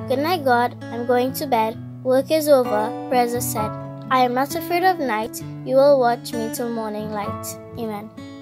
Good night, God. I'm going to bed. Work is over. Prayers are said. I am not afraid of night. You will watch me till morning light. Amen.